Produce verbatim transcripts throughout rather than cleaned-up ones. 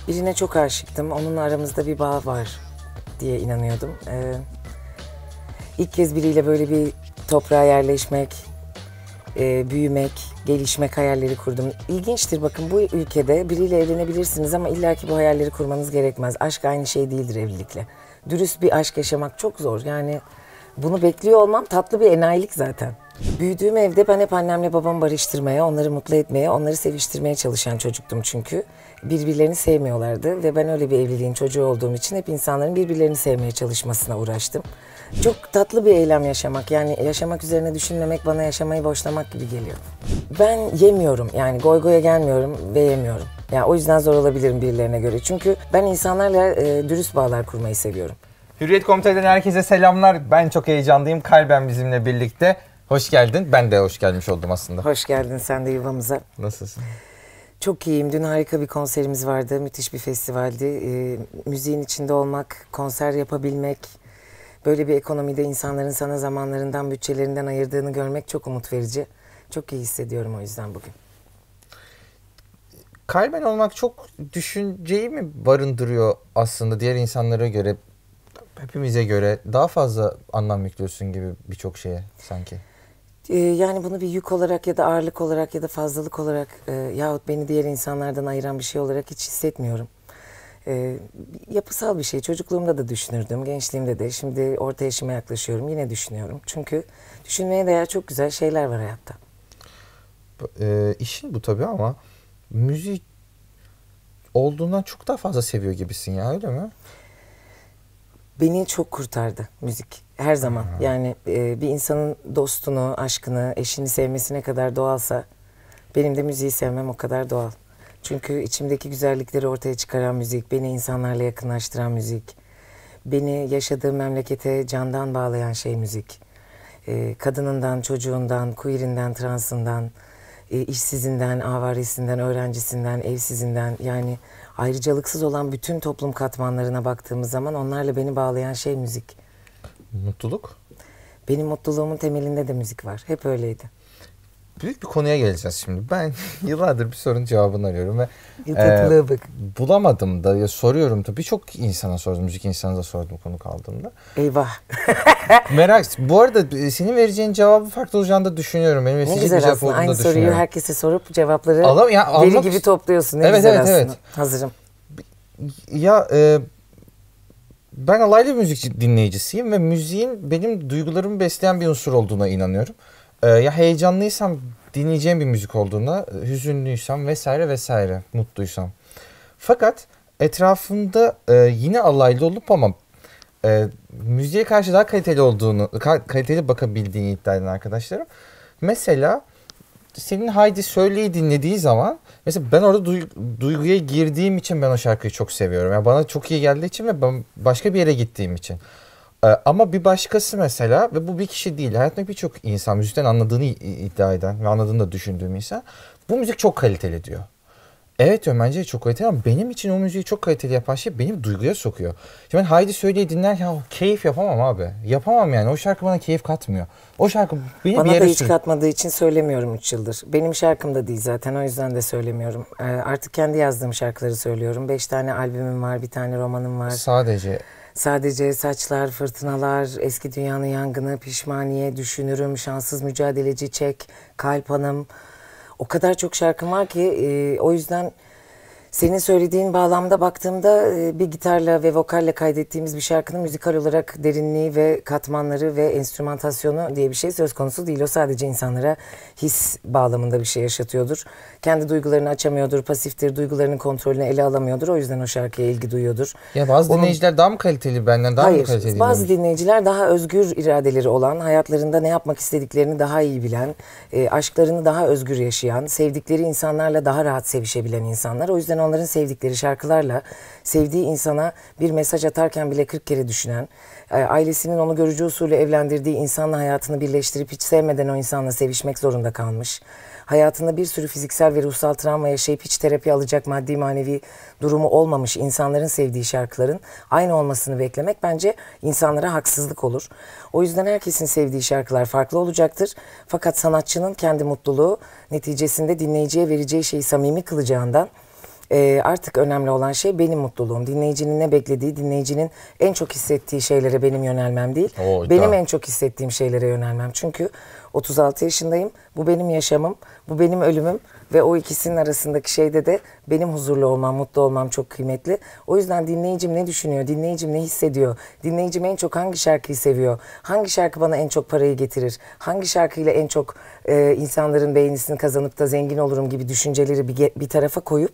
Birine çok aşıktım. Onunla aramızda bir bağ var diye inanıyordum. Ee, ilk kez biriyle böyle bir toprağa yerleşmek, e, büyümek, gelişmek hayalleri kurdum. İlginçtir, bakın bu ülkede biriyle evlenebilirsiniz ama illaki bu hayalleri kurmanız gerekmez. Aşk aynı şey değildir evlilikle. Dürüst bir aşk yaşamak çok zor. Yani bunu bekliyor olmam tatlı bir enayilik zaten. Büyüdüğüm evde ben hep annemle babamı barıştırmaya, onları mutlu etmeye, onları seviştirmeye çalışan çocuktum çünkü. Birbirlerini sevmiyorlardı ve ben öyle bir evliliğin çocuğu olduğum için hep insanların birbirlerini sevmeye çalışmasına uğraştım. Çok tatlı bir eylem yaşamak, yani yaşamak üzerine düşünmemek bana yaşamayı boşlamak gibi geliyor. Ben yemiyorum, yani goy goya gelmiyorum ve yemiyorum. Yani o yüzden zor olabilirim birilerine göre. Çünkü ben insanlarla e, dürüst bağlar kurmayı seviyorum. Hürriyet nokta com.tr'den herkese selamlar. Ben çok heyecanlıyım. Kalben bizimle birlikte. Hoş geldin. Ben de hoş gelmiş oldum aslında. Hoş geldin sen de yuvamıza. Nasılsın? Çok iyiyim. Dün harika bir konserimiz vardı. Müthiş bir festivaldi. E, müziğin içinde olmak, konser yapabilmek, böyle bir ekonomide insanların sana zamanlarından, bütçelerinden ayırdığını görmek çok umut verici. Çok iyi hissediyorum o yüzden bugün. Kalben olmak çok düşünceyi mi barındırıyor aslında diğer insanlara göre, hepimize göre daha fazla anlam yüklüyorsun gibi birçok şeye sanki. Ee, yani bunu bir yük olarak ya da ağırlık olarak ya da fazlalık olarak e, yahut beni diğer insanlardan ayıran bir şey olarak hiç hissetmiyorum. Ee, yapısal bir şey. Çocukluğumda da düşünürdüm, gençliğimde de. Şimdi orta yaşıma yaklaşıyorum, yine düşünüyorum. Çünkü düşünmeye değer çok güzel şeyler var hayatta. E, işin bu tabii ama müzik olduğundan çok daha fazla seviyor gibisin ya, öyle mi? Beni çok kurtardı müzik. Her zaman. Aha. Yani e, bir insanın dostunu, aşkını, eşini sevmesi ne kadar doğalsa benim de müziği sevmem o kadar doğal. Çünkü içimdeki güzellikleri ortaya çıkaran müzik, beni insanlarla yakınlaştıran müzik, beni yaşadığım memlekete candan bağlayan şey müzik. E, kadınından, çocuğundan, queerinden, transından, e, işsizinden, avaresinden, öğrencisinden, evsizinden, yani ayrıcalıksız olan bütün toplum katmanlarına baktığımız zaman onlarla beni bağlayan şey müzik. Mutluluk? Benim mutluluğumun temelinde de müzik var. Hep öyleydi. Büyük bir konuya geleceğiz şimdi. Ben yıllardır bir sorunun cevabını arıyorum ve e, bulamadım da, ya soruyorum da, birçok insana sordum, müzik insanına da sordum konu kaldığımda. Eyvah. Merak. Bu arada senin vereceğin cevabı farklı olacağını da düşünüyorum. Benim ne güzel aslında. Aynı soruyu herkese sorup cevapları Alam, ya, deli almak... gibi topluyorsun. Ne evet, güzel evet, aslında. Evet. Hazırım. Ya e, ben alaylı müzik dinleyicisiyim ve müziğin benim duygularımı besleyen bir unsur olduğuna inanıyorum. E, ya heyecanlıysam dinleyeceğim bir müzik olduğuna, hüzünlüysem vesaire vesaire, mutluysam. Fakat etrafımda e, yine alaylı olup ama e, müziğe karşı daha kaliteli olduğunu, kaliteli bakabildiğini iddia eden arkadaşlarım. Mesela senin Haydi Söyle'yi dinlediği zaman, mesela ben orada duyg- duyguya girdiğim için ben o şarkıyı çok seviyorum. Yani bana çok iyi geldiği için ve ben başka bir yere gittiğim için. Ee, ama bir başkası mesela, ve bu bir kişi değil, hayatımda birçok insan, müzikten anladığını iddia eden ve anladığını da düşündüğüm insan, bu müzik çok kaliteli diyor. Evet diyorum, bence çok kaliteli ama benim için o müziği çok kaliteli yapan şey beni duyguya sokuyor. Şimdi ben Haydi Söyle'yi dinlerken o keyif yapamam abi. Yapamam yani. O şarkı bana keyif katmıyor. O şarkı beni bana bir yere da hiç sür- katmadığı için söylemiyorum üç yıldır. Benim şarkım da değil zaten, o yüzden de söylemiyorum. Ee, artık kendi yazdığım şarkıları söylüyorum. Beş tane albümüm var, bir tane romanım var. Sadece. Sadece Saçlar, Fırtınalar, Eski Dünyanın Yangını, Pişmaniye, Düşünürüm, Şanssız Mücadeleci, Çek, Kalp Hanım. O kadar çok şarkım var ki e, o yüzden senin söylediğin bağlamda baktığımda e, bir gitarla ve vokalle kaydettiğimiz bir şarkının müzikal olarak derinliği ve katmanları ve enstrümantasyonu diye bir şey söz konusu değil. O sadece insanlara his bağlamında bir şey yaşatıyordur. Kendi duygularını açamıyordur, pasiftir, duygularının kontrolünü ele alamıyordur. O yüzden o şarkıya ilgi duyuyordur. Ya bazı Onun... dinleyiciler daha mı kaliteli benden, daha Hayır, mı kaliteli? Hayır, bazı dinleyiciler daha özgür iradeleri olan, hayatlarında ne yapmak istediklerini daha iyi bilen, e, aşklarını daha özgür yaşayan, sevdikleri insanlarla daha rahat sevişebilen insanlar. O yüzden onların sevdikleri şarkılarla sevdiği insana bir mesaj atarken bile kırk kere düşünen, ailesinin onu görücü usulü evlendirdiği insanla hayatını birleştirip hiç sevmeden o insanla sevişmek zorunda kalmış, hayatında bir sürü fiziksel ve ruhsal travma yaşayıp hiç terapi alacak maddi manevi durumu olmamış insanların sevdiği şarkıların aynı olmasını beklemek bence insanlara haksızlık olur. O yüzden herkesin sevdiği şarkılar farklı olacaktır. Fakat sanatçının kendi mutluluğu neticesinde dinleyiciye vereceği şeyi samimi kılacağından Ee, artık önemli olan şey benim mutluluğum. Dinleyicinin ne beklediği, dinleyicinin en çok hissettiği şeylere benim yönelmem değil. Oo, benim tamam. en çok hissettiğim şeylere yönelmem. Çünkü otuz altı yaşındayım. Bu benim yaşamım, bu benim ölümüm ve o ikisinin arasındaki şeyde de benim huzurlu olmam, mutlu olmam çok kıymetli. O yüzden dinleyicim ne düşünüyor, dinleyicim ne hissediyor, dinleyicim en çok hangi şarkıyı seviyor, hangi şarkı bana en çok parayı getirir, hangi şarkıyla en çok e, insanların beğenisini kazanıp da zengin olurum gibi düşünceleri bir, bir tarafa koyup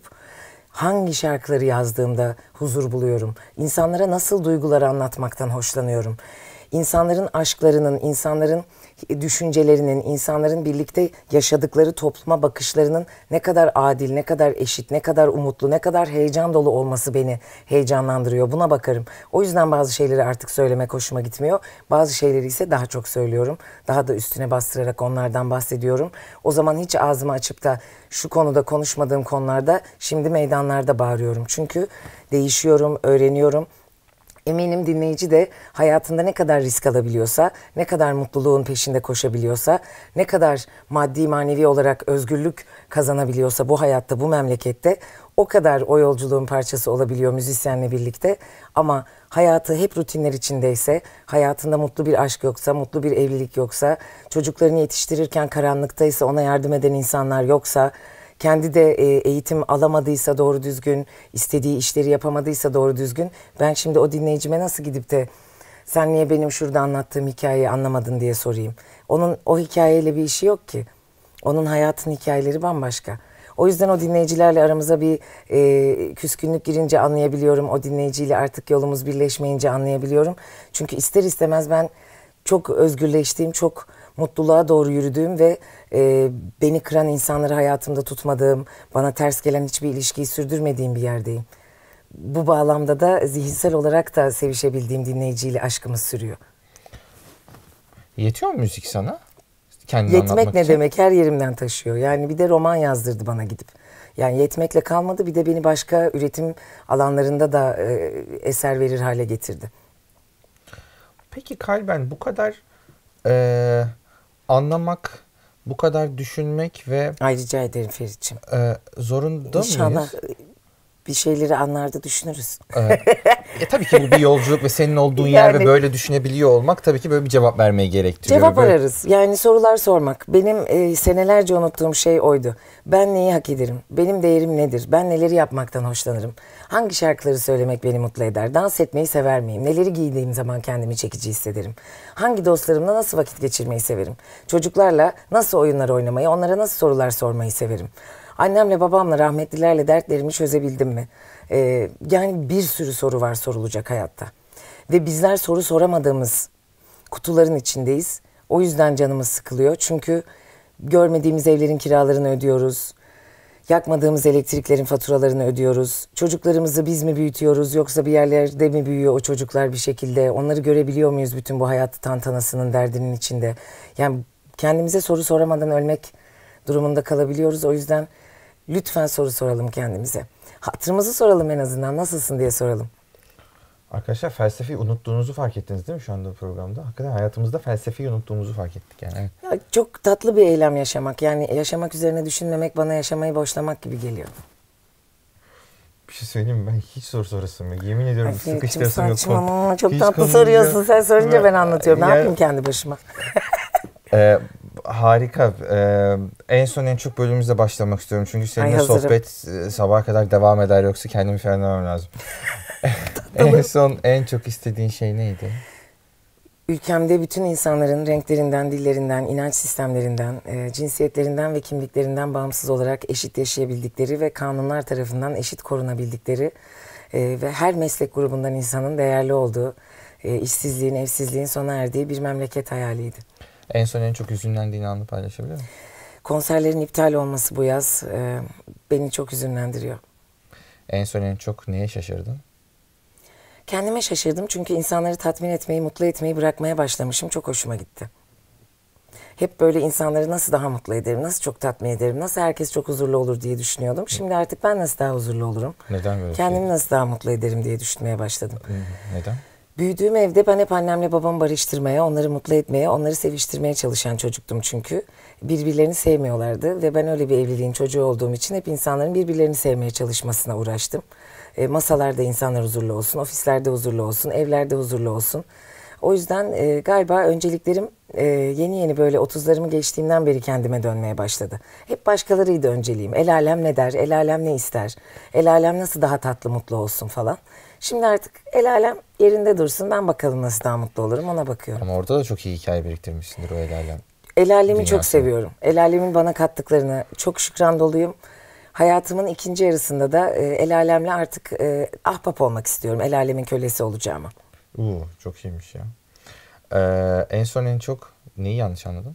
hangi şarkıları yazdığımda huzur buluyorum, insanlara nasıl duyguları anlatmaktan hoşlanıyorum, İnsanların aşklarının, insanların düşüncelerinin, insanların birlikte yaşadıkları topluma bakışlarının ne kadar adil, ne kadar eşit, ne kadar umutlu, ne kadar heyecan dolu olması beni heyecanlandırıyor. Buna bakarım. O yüzden bazı şeyleri artık söylemek hoşuma gitmiyor. Bazı şeyleri ise daha çok söylüyorum. Daha da üstüne bastırarak onlardan bahsediyorum. O zaman hiç ağzımı açıp da şu konuda konuşmadığım konularda şimdi meydanlarda bağırıyorum. Çünkü değişiyorum, öğreniyorum. Eminim dinleyici de hayatında ne kadar risk alabiliyorsa, ne kadar mutluluğun peşinde koşabiliyorsa, ne kadar maddi manevi olarak özgürlük kazanabiliyorsa bu hayatta, bu memlekette o kadar o yolculuğun parçası olabiliyor müzisyenle birlikte. Ama hayatı hep rutinler içindeyse, hayatında mutlu bir aşk yoksa, mutlu bir evlilik yoksa, çocuklarını yetiştirirken karanlıktaysa ona yardım eden insanlar yoksa, kendi de eğitim alamadıysa doğru düzgün, istediği işleri yapamadıysa doğru düzgün, ben şimdi o dinleyicime nasıl gidip de sen niye benim şurada anlattığım hikayeyi anlamadın diye sorayım. Onun o hikayeyle bir işi yok ki. Onun hayatın hikayeleri bambaşka. O yüzden o dinleyicilerle aramıza bir e, küskünlük girince anlayabiliyorum. O dinleyiciyle artık yolumuz birleşmeyince anlayabiliyorum. Çünkü ister istemez ben çok özgürleştiğim, çok mutluluğa doğru yürüdüğüm ve e, beni kıran insanları hayatımda tutmadığım, bana ters gelen hiçbir ilişkiyi sürdürmediğim bir yerdeyim. Bu bağlamda da zihinsel olarak da sevişebildiğim dinleyiciyle aşkımız sürüyor. Yetiyor mu müzik sana? Kendini Yetmek ne için? demek? Her yerimden taşıyor. Yani bir de roman yazdırdı bana gidip. Yani yetmekle kalmadı, bir de beni başka üretim alanlarında da e, eser verir hale getirdi. Peki kalben bu kadar e, anlamak, bu kadar düşünmek ve Ay rica ederim Ferit'ciğim. e, zorunda İnşallah mıyız? bir şeyleri anlarda düşünürüz. E, e, tabii ki bu bir yolculuk ve senin olduğun yer Yani- ve böyle düşünebiliyor olmak tabii ki böyle bir cevap vermeyi gerektiriyor. Cevap Böyle- ararız. Yani sorular sormak. Benim e, senelerce unuttuğum şey oydu. Ben neyi hak ederim? Benim değerim nedir? Ben neleri yapmaktan hoşlanırım? Hangi şarkıları söylemek beni mutlu eder? Dans etmeyi sever miyim? Neleri giydiğim zaman kendimi çekici hissederim? Hangi dostlarımla nasıl vakit geçirmeyi severim? Çocuklarla nasıl oyunlar oynamayı, onlara nasıl sorular sormayı severim? Annemle babamla rahmetlilerle dertlerimi çözebildim mi? Ee, yani bir sürü soru var sorulacak hayatta. Ve bizler soru soramadığımız kutuların içindeyiz. O yüzden canımız sıkılıyor. Çünkü görmediğimiz evlerin kiralarını ödüyoruz. Yakmadığımız elektriklerin faturalarını ödüyoruz. Çocuklarımızı biz mi büyütüyoruz yoksa bir yerlerde mi büyüyor o çocuklar bir şekilde? Onları görebiliyor muyuz bütün bu hayat tantanasının derdinin içinde? Yani kendimize soru soramadan ölmek durumunda kalabiliyoruz. O yüzden lütfen soru soralım kendimize. Hatırımızı soralım en azından. Nasılsın diye soralım. Arkadaşlar felsefeyi unuttuğunuzu fark ettiniz değil mi şu anda bu programda? Hakikaten hayatımızda felsefeyi unuttuğumuzu fark ettik yani. Evet. Ya çok tatlı bir eylem yaşamak. Yani yaşamak üzerine düşünmemek bana yaşamayı boşlamak gibi geliyor. Bir şey söyleyeyim mi? Ben hiç soru sorasım yok. Yemin ediyorum Ay, sıkıştırasım yok. saçmalama, çok Hiç tatlı konuyu- soruyorsun. Sen sorunca ben anlatıyorum. Ne Yani- yapayım kendi başıma? Ee, harika. Ee, en son en çok bölümümüzle başlamak istiyorum. Çünkü seninle Ay, hazırım. sohbet e, sabaha kadar devam eder. Yoksa kendimi frenlemem lazım. En son en çok istediğin şey neydi? Ülkemde bütün insanların renklerinden, dillerinden, inanç sistemlerinden, e, cinsiyetlerinden ve kimliklerinden bağımsız olarak eşit yaşayabildikleri ve kanunlar tarafından eşit korunabildikleri e, ve her meslek grubundan insanın değerli olduğu, e, işsizliğin, evsizliğin sona erdiği bir memleket hayaliydi. En son en çok hüzünlendiğin anı paylaşabilir misin? Konserlerin iptal olması bu yaz e, beni çok hüzünlendiriyor. En son en çok neye şaşırdın? Kendime şaşırdım çünkü insanları tatmin etmeyi, mutlu etmeyi bırakmaya başlamışım. Çok hoşuma gitti. Hep böyle insanları nasıl daha mutlu ederim, nasıl çok tatmin ederim, nasıl herkes çok huzurlu olur diye düşünüyordum. Şimdi artık ben nasıl daha huzurlu olurum, Neden böyle bir kendimi şey? nasıl daha mutlu ederim diye düşünmeye başladım. Hı, Neden? Büyüdüğüm evde ben hep annemle babamı barıştırmaya, onları mutlu etmeye, onları seviştirmeye çalışan çocuktum çünkü. Birbirlerini sevmiyorlardı ve ben öyle bir evliliğin çocuğu olduğum için hep insanların birbirlerini sevmeye çalışmasına uğraştım. E, masalarda insanlar huzurlu olsun, ofislerde huzurlu olsun, evlerde huzurlu olsun. O yüzden e, galiba önceliklerim e, yeni yeni böyle otuzlarımı geçtiğimden beri kendime dönmeye başladı. Hep başkalarıydı önceliğim. El alem ne der, el alem ne ister, el alem nasıl daha tatlı mutlu olsun falan. Şimdi artık el alem yerinde dursun, ben bakalım nasıl daha mutlu olurum, ona bakıyorum. Ama orada da çok iyi hikaye biriktirmişsindir o el alem. El alemi çok dünyasını. seviyorum. El alemin bana kattıklarını çok şükran doluyum. Hayatımın ikinci yarısında da e, el alemle artık e, ahbap olmak istiyorum. El alemin kölesi olacağımı. Uuu çok iyiymiş ya. Ee, en son en çok neyi yanlış anladın?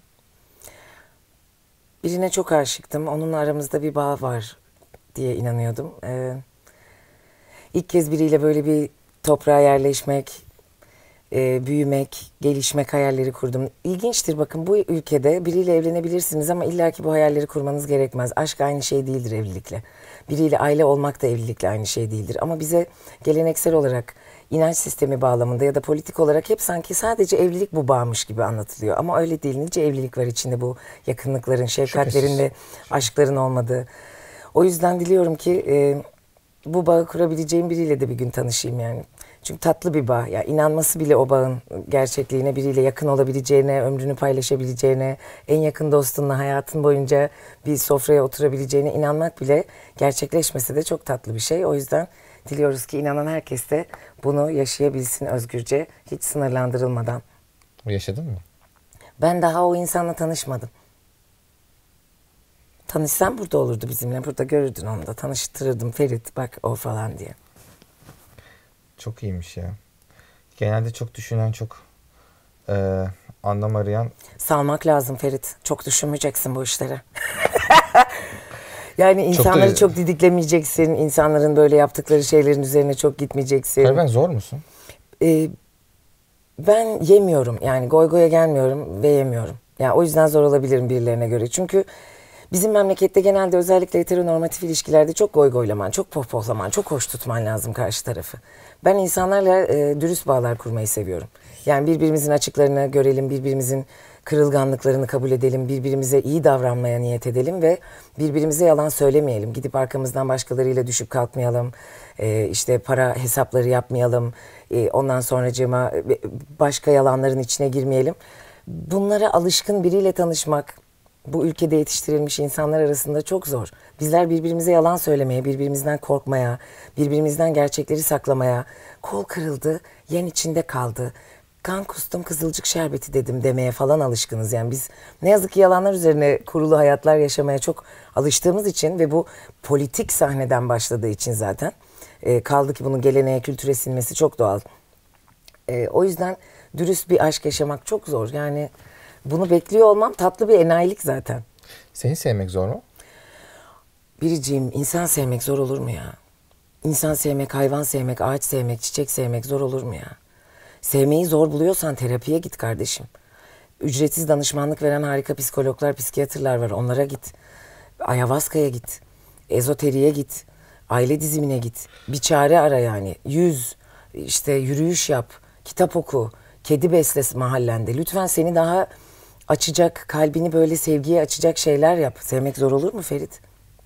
Birine çok aşıktım. Onunla aramızda bir bağ var diye inanıyordum. Ee, ilk kez biriyle böyle bir toprağa yerleşmek, e, büyümek, gelişmek hayalleri kurdum. İlginçtir, bakın, bu ülkede biriyle evlenebilirsiniz ama illaki bu hayalleri kurmanız gerekmez. Aşk aynı şey değildir evlilikle. Biriyle aile olmak da evlilikle aynı şey değildir. Ama bize geleneksel olarak, inanç sistemi bağlamında ya da politik olarak hep sanki sadece evlilik bu bağmış gibi anlatılıyor. Ama öyle değil. Nice evlilik var içinde, bu yakınlıkların, şefkatlerin ve aşkların olmadığı. O yüzden diliyorum ki e, bu bağı kurabileceğim biriyle de bir gün tanışayım yani. Çünkü tatlı bir bağ. Ya inanması bile o bağın gerçekliğine, biriyle yakın olabileceğine, ömrünü paylaşabileceğine, en yakın dostunla hayatın boyunca bir sofraya oturabileceğine inanmak bile, gerçekleşmese de çok tatlı bir şey. O yüzden diliyoruz ki inanan herkes de bunu yaşayabilsin özgürce, hiç sınırlandırılmadan. Yaşadın mı? Ben daha o insanla tanışmadım. Tanışsam burada olurdu bizimle. Burada görürdün onu da. Tanıştırırdım, Ferit bak o falan diye. Çok iyiymiş ya. Genelde çok düşünen, çok e, anlam arayan. Salmak lazım Ferit. Çok düşünmeyeceksin bu işlere. Yani insanları Çok da- çok didiklemeyeceksin. İnsanların böyle yaptıkları şeylerin üzerine çok gitmeyeceksin. Hayır, ben zor musun? Ee, ben yemiyorum. Yani goy goya gelmiyorum ve yemiyorum. Yani o yüzden zor olabilirim birilerine göre. Çünkü bizim memlekette genelde özellikle heteronormatif ilişkilerde çok goy goylaman, çok pohpohlaman, çok hoş tutman lazım karşı tarafı. Ben insanlarla e, dürüst bağlar kurmayı seviyorum. Yani birbirimizin açıklarını görelim, birbirimizin kırılganlıklarını kabul edelim, birbirimize iyi davranmaya niyet edelim ve birbirimize yalan söylemeyelim. Gidip arkamızdan başkalarıyla düşüp kalkmayalım, e, işte para hesapları yapmayalım, e, ondan sonracığıma e, başka yalanların içine girmeyelim. Bunlara alışkın biriyle tanışmak, bu ülkede yetiştirilmiş insanlar arasında çok zor. Bizler birbirimize yalan söylemeye, birbirimizden korkmaya, birbirimizden gerçekleri saklamaya, kol kırıldı, yen içinde kaldı, kan kustum kızılcık şerbeti dedim demeye falan alışkınız. Yani biz ne yazık ki yalanlar üzerine kurulu hayatlar yaşamaya çok alıştığımız için ve bu politik sahneden başladığı için zaten e, kaldı ki bunun geleneğe, kültüre sinmesi çok doğal. E, o yüzden dürüst bir aşk yaşamak çok zor. Yani bunu bekliyor olmam tatlı bir enayilik zaten. Seni sevmek zor mu? Biriciğim, insan sevmek zor olur mu ya? İnsan sevmek, hayvan sevmek, ağaç sevmek, çiçek sevmek zor olur mu ya? Sevmeyi zor buluyorsan terapiye git kardeşim. Ücretsiz danışmanlık veren harika psikologlar, psikiyatrlar var. Onlara git. Ayahuasca'ya git. Ezoteriğe git. Aile dizimine git. Bir çare ara yani. Yüz, işte yürüyüş yap, kitap oku, kedi besle mahallende. Lütfen seni daha açacak, kalbini böyle sevgiye açacak şeyler yap. Sevmek zor olur mu Ferit?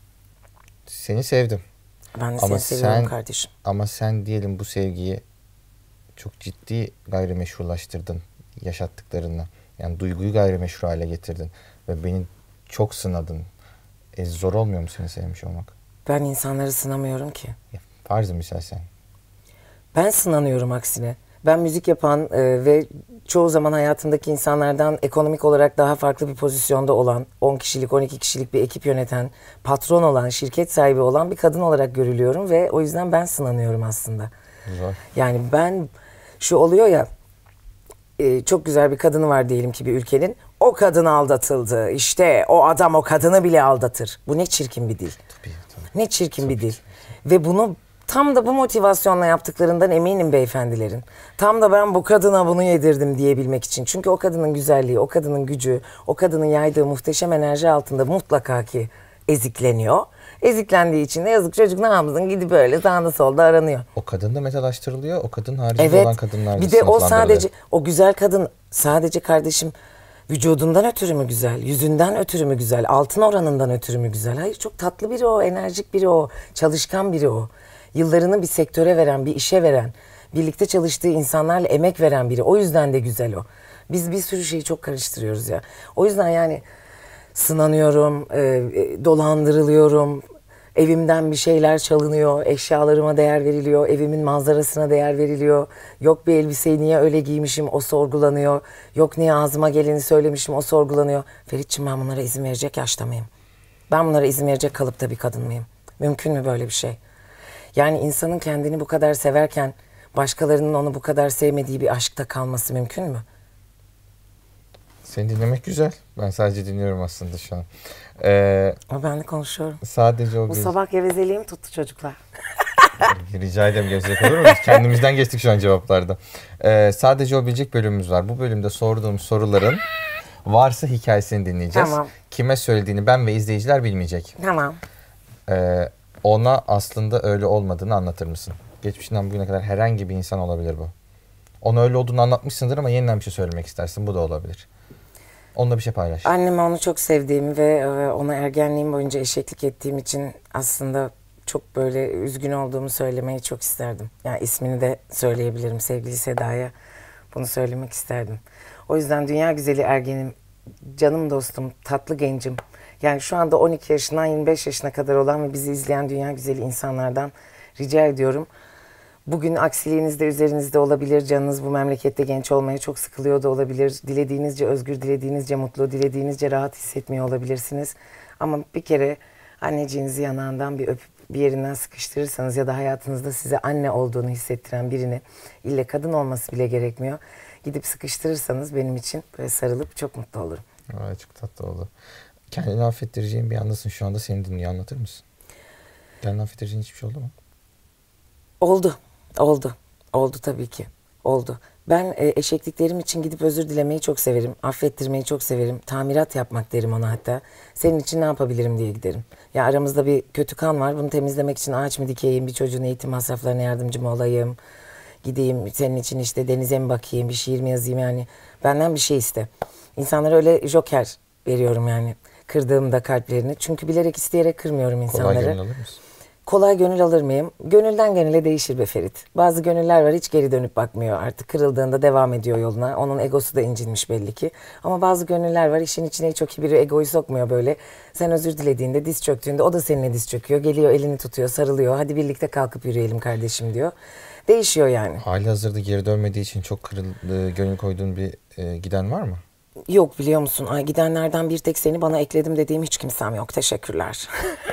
Seni sevdim. Ben de Ama seni seviyorum sen- kardeşim. Ama sen diyelim bu sevgiyi çok ciddi gayrimeşrulaştırdın yaşattıklarını. Yani duyguyu gayrimeşru hale getirdin. Ve beni çok sınadın. E, zor olmuyor mu seni sevmiş olmak? Ben insanları sınamıyorum ki. Ya, farzı misal sen. Ben sınanıyorum aksine. Ben müzik yapan e, ve çoğu zaman hayatımdaki insanlardan ekonomik olarak daha farklı bir pozisyonda olan, on kişilik, on iki kişilik bir ekip yöneten, patron olan, şirket sahibi olan bir kadın olarak görülüyorum ve o yüzden ben sınanıyorum aslında. Zor. Yani ben, şu oluyor ya, e, çok güzel bir kadını var diyelim ki bir ülkenin, o kadın aldatıldı, işte o adam o kadını bile aldatır. Bu ne çirkin bir dil. Tabii, tabii. Ne çirkin bir dil. Ve bunu tam da bu motivasyonla yaptıklarından eminim beyefendilerin. Tam da ben bu kadına bunu yedirdim diyebilmek için. Çünkü o kadının güzelliği, o kadının gücü, o kadının yaydığı muhteşem enerji altında mutlaka ki ezikleniyor. Eziklendiği için de yazık çocuk ne yapsın gidip böyle sağda solda aranıyor. O kadın da metalaştırılıyor. O kadın haricinde Evet. olan kadınlar da Bir de o sadece sınıflandırılıyor. o güzel kadın sadece kardeşim vücudundan ötürü mü güzel, yüzünden ötürü mü güzel, altın oranından ötürü mü güzel? Hayır, çok tatlı biri o, enerjik biri o, çalışkan biri o. Yıllarını bir sektöre veren, bir işe veren, birlikte çalıştığı insanlarla emek veren biri. O yüzden de güzel o. Biz bir sürü şeyi çok karıştırıyoruz ya. O yüzden yani sınanıyorum, e, e, dolandırılıyorum. Evimden bir şeyler çalınıyor, eşyalarıma değer veriliyor, evimin manzarasına değer veriliyor. Yok bir elbiseyi niye öyle giymişim, o sorgulanıyor. Yok niye ağzıma geleni söylemişim, o sorgulanıyor. Feritçim, ben bunlara izin verecek yaşta mıyım? Ben bunlara izin verecek kalıpta bir kadın mıyım? Mümkün mü böyle bir şey? Yani insanın kendini bu kadar severken başkalarının onu bu kadar sevmediği bir aşkta kalması mümkün mü? Seni dinlemek güzel. Ben sadece dinliyorum aslında şu an. Ee, Ama ben de konuşuyorum. sadece o Bu gece... sabah gevezeliğim tuttu çocuklar. Rica ederim, gelecek olur mu? Biz kendimizden geçtik şu an cevaplarda. Ee, sadece o bilecek bölümümüz var. Bu bölümde sorduğum soruların varsa hikayesini dinleyeceğiz. Tamam. Kime söylediğini ben ve izleyiciler bilmeyecek. Tamam. Ee, ona aslında öyle olmadığını anlatır mısın? Geçmişinden bugüne kadar herhangi bir insan olabilir bu. Ona öyle olduğunu anlatmışsındır ama yeniden bir şey söylemek istersin. Bu da olabilir. Onunla bir şey paylaş. Anneme onu çok sevdiğimi ve e, ona ergenliğim boyunca eşeklik ettiğim için aslında çok böyle üzgün olduğumu söylemeyi çok isterdim. Yani ismini de söyleyebilirim, sevgili Seda'ya bunu söylemek isterdim. O yüzden dünya güzeli ergenim, canım dostum, tatlı gencim. Yani şu anda on iki yaşından yirmi beş yaşına kadar olan ve bizi izleyen dünya güzeli insanlardan rica ediyorum. Bugün aksiliğiniz de üzerinizde olabilir. Canınız bu memlekette genç olmaya çok sıkılıyor da olabilir. Dilediğinizce özgür, dilediğinizce mutlu, dilediğinizce rahat hissetmiyor olabilirsiniz. Ama bir kere anneciğinizi yanağından bir öpüp bir yerinden sıkıştırırsanız ya da hayatınızda size anne olduğunu hissettiren birini, ille kadın olması bile gerekmiyor, gidip sıkıştırırsanız benim için böyle sarılıp çok mutlu olurum. Ay, çok tatlı oldu. Kendini affettireceğin bir andasın şu anda, seni dinliyor, anlatır mısın? Kendini affettireceğin hiçbir şey oldu mu? Oldu, oldu, oldu tabii ki, oldu. Ben e, eşekliklerim için gidip özür dilemeyi çok severim, affettirmeyi çok severim, tamirat yapmak derim ona hatta. Senin için ne yapabilirim diye giderim. Ya aramızda bir kötü kan var, bunu temizlemek için ağaç mı dikeyim, bir çocuğun eğitim masraflarına yardımcı mı olayım? Gideyim senin için işte denize mi bakayım, bir şiir mi yazayım yani. Benden bir şey iste. İnsanlara öyle joker veriyorum yani, kırdığımda kalplerini. Çünkü bilerek isteyerek kırmıyorum insanları. Kolay gönül alır mısın? Kolay gönül alır mıyım? Gönülden gönüle değişir be Ferit. Bazı gönüller var hiç geri dönüp bakmıyor artık. Kırıldığında devam ediyor yoluna. Onun egosu da incinmiş belli ki. Ama bazı gönüller var işin içine çok iyi biri egoyu sokmuyor böyle. Sen özür dilediğinde, diz çöktüğünde o da seninle diz çöküyor. Geliyor elini tutuyor, sarılıyor. Hadi birlikte kalkıp yürüyelim kardeşim diyor. Değişiyor yani. Hali hazırda geri dönmediği için çok kırıldı, gönül koyduğun bir e, giden var mı? Yok biliyor musun? Ay, gidenlerden bir tek seni bana ekledim dediğim hiç kimsem yok. Teşekkürler.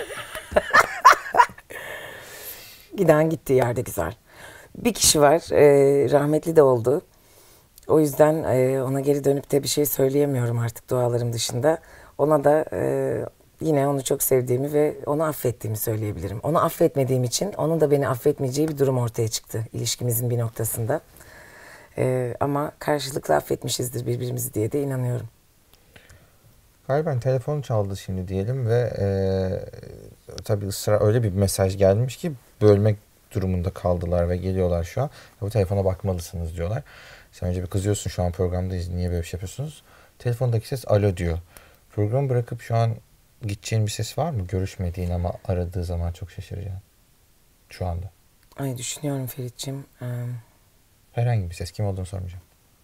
Giden gittiği yerde güzel. Bir kişi var, e, rahmetli de oldu. O yüzden e, ona geri dönüp de bir şey söyleyemiyorum artık dualarım dışında. Ona da e, yine onu çok sevdiğimi ve onu affettiğimi söyleyebilirim. Onu affetmediğim için onun da beni affetmeyeceği bir durum ortaya çıktı ilişkimizin bir noktasında. E, ama karşılıklı affetmişizdir birbirimizi diye de inanıyorum. Galiba telefon çaldı şimdi diyelim ve e, tabii ısrar öyle bir mesaj gelmiş ki bölmek durumunda kaldılar ve geliyorlar şu an. Bu telefona bakmalısınız diyorlar. Sen önce bir kızıyorsun, şu an programdayız, niye böyle bir şey yapıyorsunuz? Telefondaki ses alo diyor. Programı bırakıp şu an gideceğin bir ses var mı? Görüşmediğin ama aradığı zaman çok şaşıracağın. Şu anda. Ay düşünüyorum Ferit'ciğim. Ee, Herhangi bir ses, kim olduğunu sormayacağım.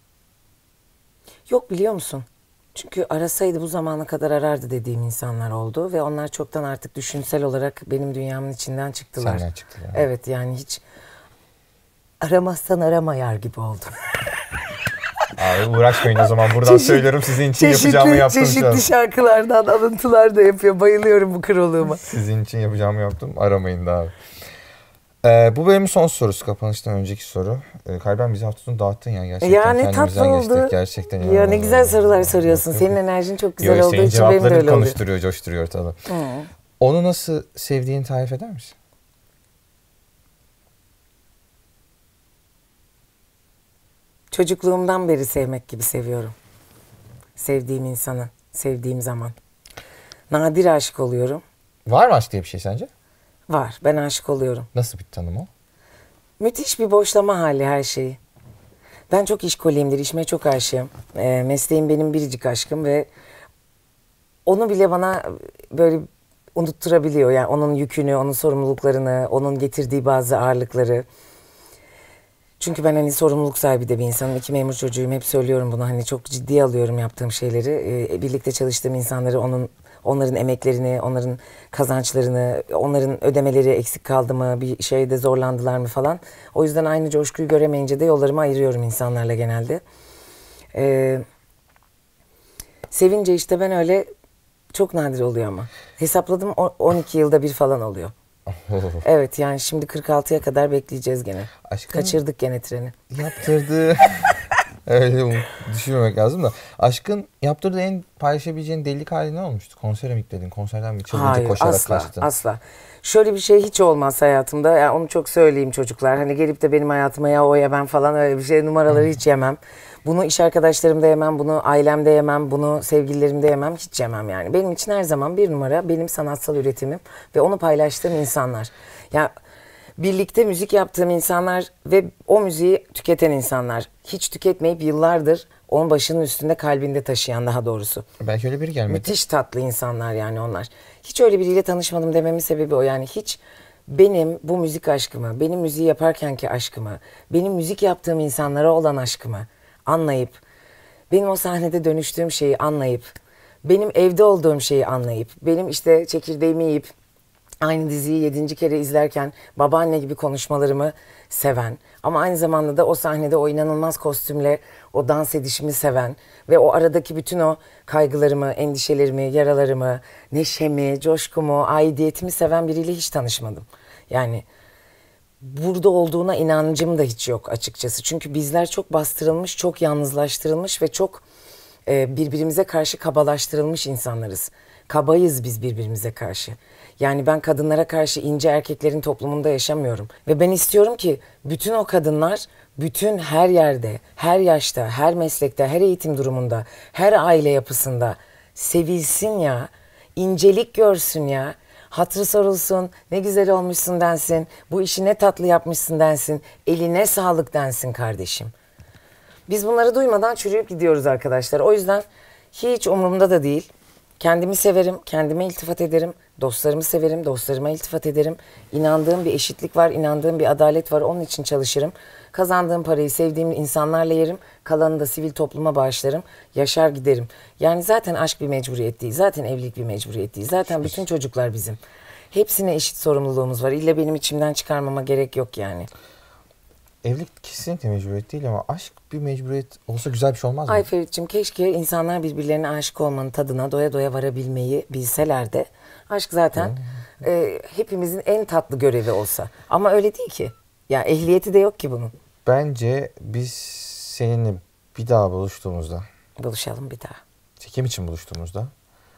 Yok biliyor musun? Çünkü arasaydı bu zamana kadar arardı dediğim insanlar oldu ve onlar çoktan artık düşünsel olarak benim dünyamın içinden çıktılar. Senden çıktılar. Evet yani hiç aramazsan aramayar gibi oldu. Abi uğraşmayın o zaman, buradan Çeşit- söylüyorum, sizin için çeşitli, yapacağımı yaptım şu an. Çeşitli şarkılardan alıntılar da yapıyor. Bayılıyorum bu kroluğuma. Sizin için yapacağımı yaptım, aramayın da abi. Ee, bu bölümün son sorusu, kapanıştan önceki soru. Ee, Kalben bizi hafta sonu dağıttın ya gerçekten. Ya ne tatlı Kendimizden oldu. geçtik, gerçekten. Ya inanılmaz ne güzel oldu. sorular soruyorsun. Yok, Senin yok. enerjin çok güzel Yok, olduğu senin için benim de cevapların öyle oluyor. konuşturuyor, coşturuyor tabii. Hı. Onu nasıl sevdiğini tarif eder misin? Çocukluğumdan beri sevmek gibi seviyorum. Sevdiğim insanı, sevdiğim zaman. Nadir aşık oluyorum. Var mı aşk diye bir şey sence? Var. Ben aşık oluyorum. Nasıl bir tanım o? Müthiş bir boşlama hali her şeyi. Ben çok işkoliyimdir. İşime çok aşığım. E, mesleğim benim biricik aşkım ve onu bile bana böyle unutturabiliyor. Yani onun yükünü, onun sorumluluklarını, onun getirdiği bazı ağırlıkları. Çünkü ben hani sorumluluk sahibi de bir insanım. İki memur çocuğuyum. Hep söylüyorum bunu. Hani çok ciddiye alıyorum yaptığım şeyleri. Ee, birlikte çalıştığım insanları, onun onların emeklerini, onların kazançlarını, onların ödemeleri eksik kaldı mı, bir şeyde zorlandılar mı falan. O yüzden aynı coşkuyu göremeyince de yollarımı ayırıyorum insanlarla genelde. Ee, sevince işte ben öyle çok nadir oluyor ama. Hesapladım on iki yılda bir falan oluyor. Evet yani şimdi kırk altıya kadar bekleyeceğiz gene. Aşkın Kaçırdık gene treni. yaptırdığı öyle düşünmemek lazım da. Aşkın yaptırdığı en paylaşabileceğin delilik hali ne olmuştu? Konsere mi gittin? Konserden mi çılgınca Hayır koşarak asla kaçtın? asla. Şöyle bir şey hiç olmaz hayatımda. Yani onu çok söyleyeyim çocuklar. Hani gelip de benim hayatıma ya o ya ben falan öyle bir şey numaraları hiç yemem. Bunu iş arkadaşlarımda yemem, bunu ailemde yemem, bunu sevgililerimde yemem, hiç yemem yani. Benim için her zaman bir numara benim sanatsal üretimim ve onu paylaştığım insanlar. Ya birlikte müzik yaptığım insanlar ve o müziği tüketen insanlar. Hiç tüketmeyip yıllardır onun başının üstünde kalbinde taşıyan daha doğrusu. Belki öyle biri gelmedi. Müthiş tatlı insanlar yani onlar. Hiç öyle biriyle tanışmadım dememin sebebi o yani. Hiç benim bu müzik aşkımı, benim müziği yaparkenki aşkımı, benim müzik yaptığım insanlara olan aşkımı anlayıp, benim o sahnede dönüştüğüm şeyi anlayıp, benim evde olduğum şeyi anlayıp, benim işte çekirdeğimi yiyip, aynı diziyi yedinci kere izlerken babaanne gibi konuşmalarımı seven ama aynı zamanda da o sahnede o inanılmaz kostümle o dans edişimi seven ve o aradaki bütün o kaygılarımı, endişelerimi, yaralarımı, neşemi, coşkumu, aidiyetimi seven biriyle hiç tanışmadım. Yani burada olduğuna inancım da hiç yok açıkçası. Çünkü bizler çok bastırılmış, çok yalnızlaştırılmış ve çok e, birbirimize karşı kabalaştırılmış insanlarız. Kabayız biz birbirimize karşı. Yani ben kadınlara karşı ince erkeklerin toplumunda yaşamıyorum. Ve ben istiyorum ki bütün o kadınlar bütün her yerde, her yaşta, her meslekte, her eğitim durumunda, her aile yapısında sevilsin ya, incelik görsün ya. Hatırı sorulsun, ne güzel olmuşsun densin, bu işi ne tatlı yapmışsın densin, eline sağlık densin kardeşim. Biz bunları duymadan çürüyüp gidiyoruz arkadaşlar. O yüzden hiç umurumda da değil. Kendimi severim, kendime iltifat ederim, dostlarımı severim, dostlarıma iltifat ederim. İnandığım bir eşitlik var, inandığım bir adalet var, onun için çalışırım. Kazandığım parayı sevdiğim insanlarla yerim, kalanını da sivil topluma bağışlarım, yaşar giderim. Yani zaten aşk bir mecburiyet değil, zaten evlilik bir mecburiyet değil, zaten bütün çocuklar bizim. Hepsine eşit sorumluluğumuz var, illa benim içimden çıkarmama gerek yok yani. Evlilik kesinlikle mecburiyet değil ama aşk bir mecburiyet olsa güzel bir şey olmaz mı? Ay Ferit'ciğim keşke insanlar birbirlerine aşık olmanın tadına doya doya varabilmeyi bilseler de aşk zaten e, hepimizin en tatlı görevi olsa. Ama öyle değil ki. Ya ehliyeti de yok ki bunun. Bence biz seninle bir daha buluştuğumuzda, Buluşalım bir daha. çekim için buluştuğumuzda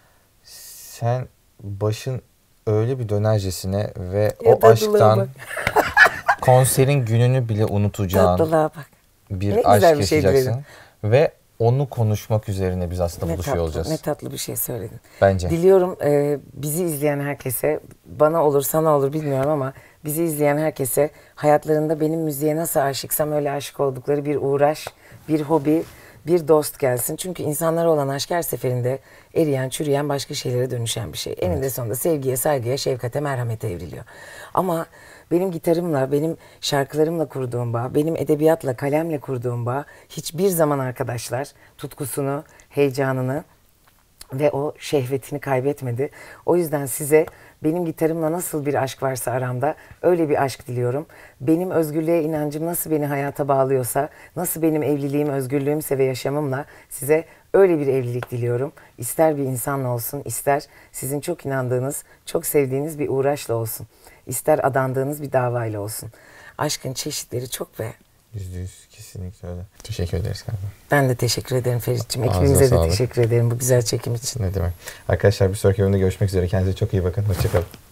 sen başın öyle bir dönercesine ve Ya o tatlılığa aşktan bak. konserin gününü bile unutacağın Tatlılığa bak. bir Ne aşk güzel bir şey yaşayacaksın. dilerim. Ve onu konuşmak üzerine biz aslında Ne buluşuyor tatlı, olacağız. ne tatlı bir şey söyledin. Bence. Diliyorum e, bizi izleyen herkese, bana olur sana olur bilmiyorum ama bizi izleyen herkese hayatlarında benim müziğe nasıl aşıksam öyle aşık oldukları bir uğraş, bir hobi, bir dost gelsin. Çünkü insanlara olan aşk her seferinde eriyen, çürüyen, başka şeylere dönüşen bir şey. Eninde evet. Sonunda sevgiye, saygıya, şefkate, merhamete evriliyor. Ama benim gitarımla, benim şarkılarımla kurduğum bağ, benim edebiyatla, kalemle kurduğum bağ hiçbir zaman arkadaşlar tutkusunu, heyecanını ve o şehvetini kaybetmedi. O yüzden size benim gitarımla nasıl bir aşk varsa aramda öyle bir aşk diliyorum. Benim özgürlüğe inancım nasıl beni hayata bağlıyorsa, nasıl benim evliliğim, özgürlüğümse ve yaşamımla size öyle bir evlilik diliyorum. İster bir insanla olsun, ister sizin çok inandığınız, çok sevdiğiniz bir uğraşla olsun. İster adandığınız bir davayla olsun. Aşkın çeşitleri çok be. Yüzde yüz kesinlikle öyle. Teşekkür ederiz galiba. Ben de teşekkür ederim Ferit'ciğim. Ekibimize de teşekkür ederim bu güzel çekim için. Ne demek. Arkadaşlar bir sonraki bölümde görüşmek üzere. Kendinize çok iyi bakın. Hoşçakalın.